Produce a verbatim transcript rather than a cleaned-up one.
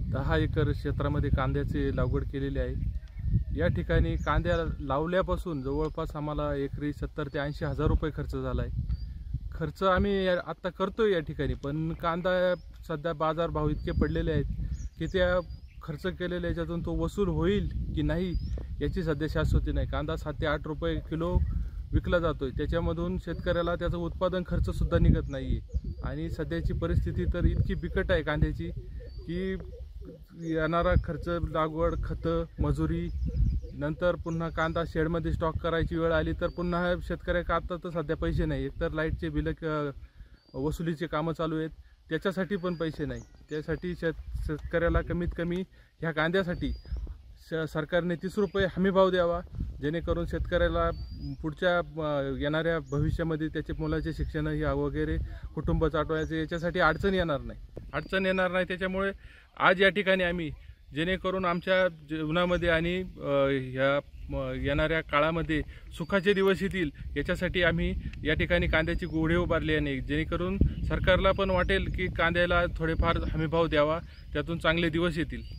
दहा एकर क्षेत्रामध्ये कांद्याची लागवड केलेली आहे। या ठिकाणी कांद्या लावल्यापासून जवळपास आम्हाला एकरी सत्तर ते ऐंशी हजार रुपये खर्च झाला आहे। खर्च आम्ही आत्ता करतोय या ठिकाणी, पण कांदा सध्या बाजारभाव इतके पडलेले आहेत की त्या खर्च केलेल्या याच्यातून तो वसूल होईल की नाही याची सध्या शाश्वती नाही। कांदा सात ते आठ रुपये किलो विकला जातोय, त्याच्यामधून शेतकऱ्याला त्याचं उत्पादन खर्चसुद्धा निघत नाही आहे। आणि सध्याची परिस्थिती तर इतकी बिकट आहे कांद्याची की येणारा खर्च, लागवड, खतं, मजुरी, नंतर पुन्हा कांदा शेडमध्ये स्टॉक करायची वेळ आली तर पुन्हा शेतकऱ्याकडे आता तर सध्या पैसे नाही। एकतर लाईटचे बिलं वसुलीचे कामं चालू आहेत, त्याच्यासाठी पण पैसे नाही। त्यासाठी शेत शेतकऱ्याला कमीत कमी ह्या कांद्यासाठी श सरकारने तीस रुपये हमीभाव द्यावा, जेणेकरून शेतकऱ्याला पुढच्या येणाऱ्या भविष्यामध्ये त्याचे मुलाचे शिक्षण या वगैरे कुटुंब चाटवायचे याच्यासाठी अडचण येणार नाही अडचण येणार नाही त्याच्यामुळे आज या ठिकाणी आम्ही जेणेकरून आमच्या जीवनामध्ये आणि ह्या येणाऱ्या काळामध्ये सुखाचे दिवस येतील याच्यासाठी आम्ही या ठिकाणी कांद्याची गोढे उभारली आहे, जेणेकरून सरकारला पण वाटेल की कांद्याला थोडेफार हमीभाव द्यावा, त्यातून चांगले दिवस येतील।